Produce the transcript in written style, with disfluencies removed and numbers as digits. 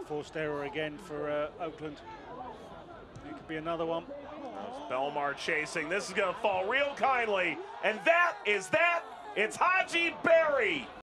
Forced error again for Oakland. It could be another one. Belmar chasing. This is going to fall real kindly. And that is that. It's Hadji Berry.